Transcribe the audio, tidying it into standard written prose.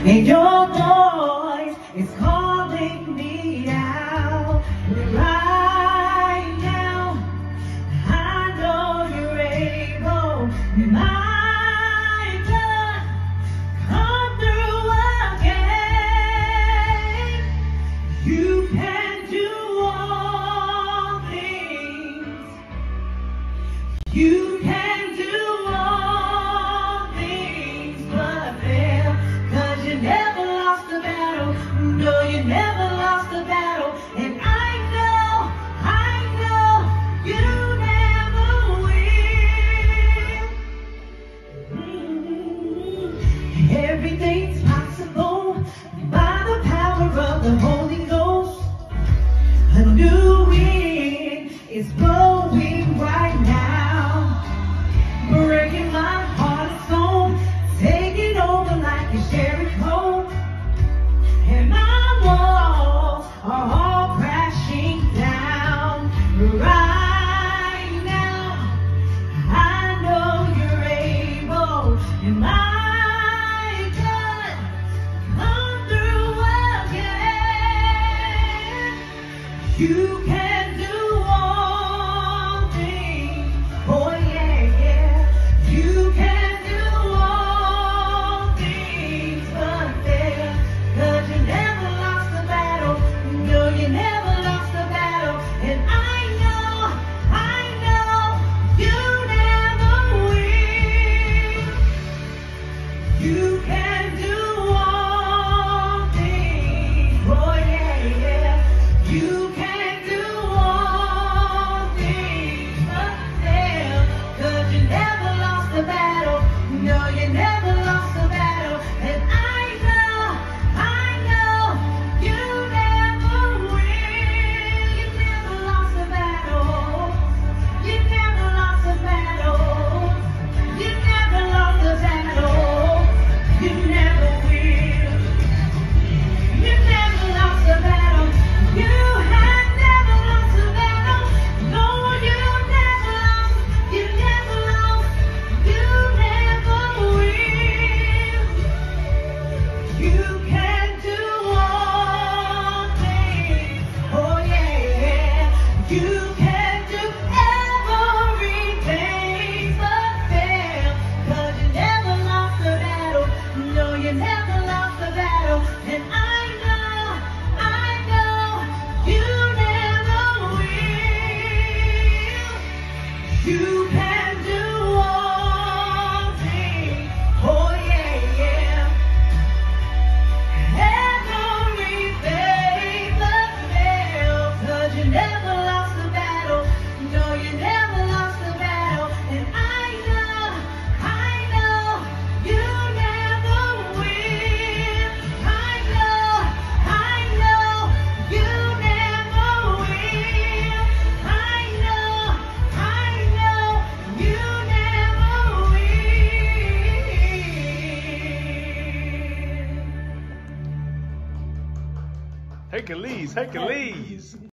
And your voice is calling me out right now. I know you're able, my God, come through again. You can do all things. You can do all things but fail. 'Cause you never lost a battle. No, you never lost a battle. And I know you never will. Everything's possible by the power of the Holy Ghost. A new wind is blowing right now, breaking my heart and soul, taking over like a Jericho. And my walls are all crashing down right now. I know you're able, and my God, come through again. You can do all things. Oh yeah, yeah. You can do all things but fail. 'Cause you never lost the battle. No, you never lost the battle. And I know you never will. You can do all things. Oh yeah, yeah. You can do all things but fail. 'Cause you never lost the battle. No, you never lost the battle. And I know you never will. You never lost the battle. You never lost the battle. You never lost the battle. You never will. You never lost the battle. You have never lost the battle. No, you never lost. You never lost. You never will. You can do all things. Oh yeah, yeah. You can do everything but fail. 'Cause you never lost the battle. No, you never lost the battle. And I know you never will. You can do all things. Oh yeah, yeah. Everything but fail. 'Cause you never lost the battle. No, you never lost the battle. And I know you never will. I know you never will. I know you never will. Hercules, Hercules.